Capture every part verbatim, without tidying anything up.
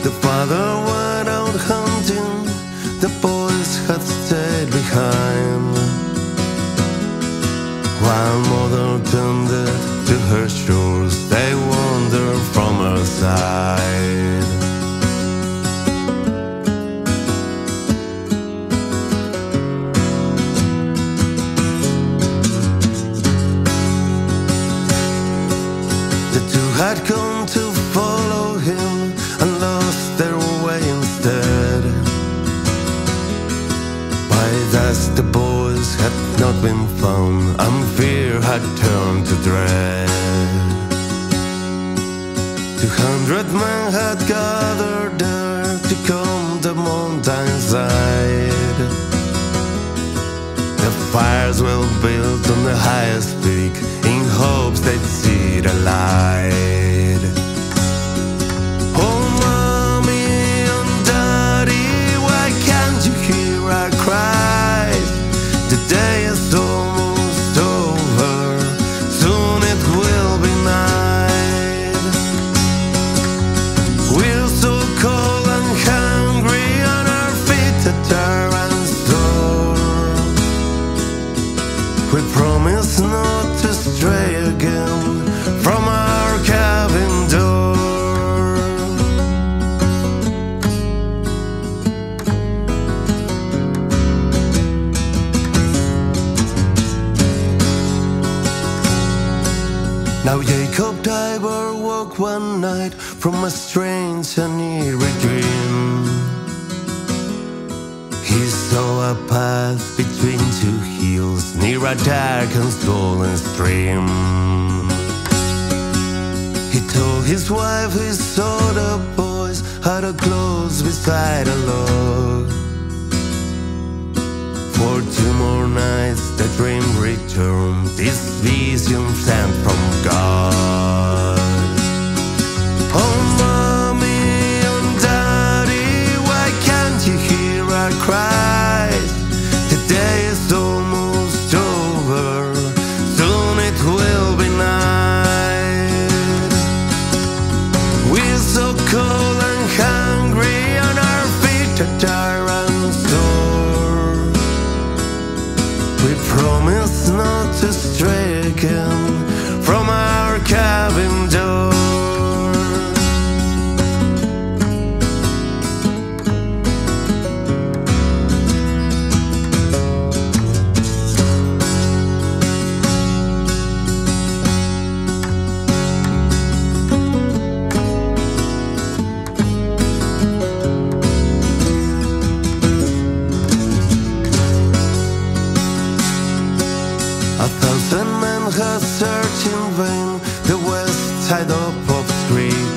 The father went out hunting, the boys had stayed behind, while mother tended to her chores. They wandered from her side. The two had gone to follow him and lost their way instead. By dusk the boys had not been found, and fear had turned to dread. Two hundred men had gathered there to comb the mountainside. The fires were built on the highest peak in hopes they'd see the light. Oh, mommy and daddy, why can't you hear our cries? The day is almost over, soon it will be night. We're so cold and hungry on our feet at tyrant's door. We promise not to stray again from our cabin door. Now Jacob Diver woke one night from a strange and eerie dream. He saw a path between two hills near a dark and swollen stream. He told his wife he saw the boys huddled close beside a log. For two more nights the dream returned, this vision sent from God. Oh, mommy and daddy, why can't you hear our cries? The day is almost over, soon it will be night. We're so cold and hungry on our feet at tyrant's door. We promise not to stray again from our cabin door. A thousand men had searched in vain the west side of Pope's Creek,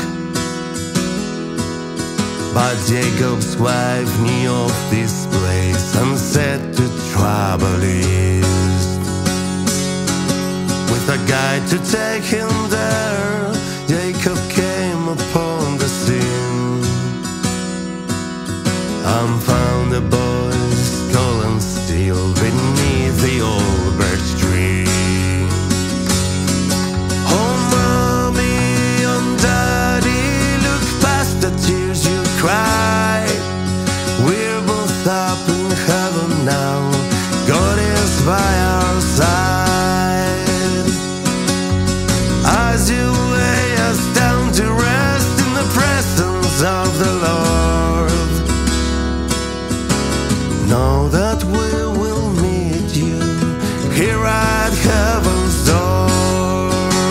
but Jacob's wife knew of this place and said to travel east. With a guide to take him there, Jacob came upon the scene and found the boys cold and still beneath the old birch tree. Oh, mommy and daddy, look past the tears you cry. We're both up in heaven now, God is by our side. As you lay us down to rest in the presence of the Lord, know that we will meet you here at heaven's door.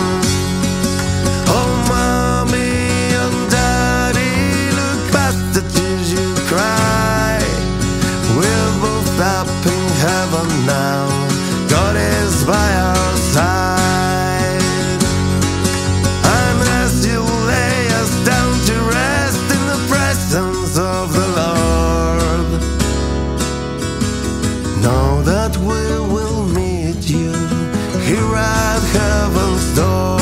Oh, mommy and daddy, look past the tears you cry. We're both up in heaven now, God is by our side. And as you lay us down to rest in the presence of the Lord, know that we will meet you here at heaven's door.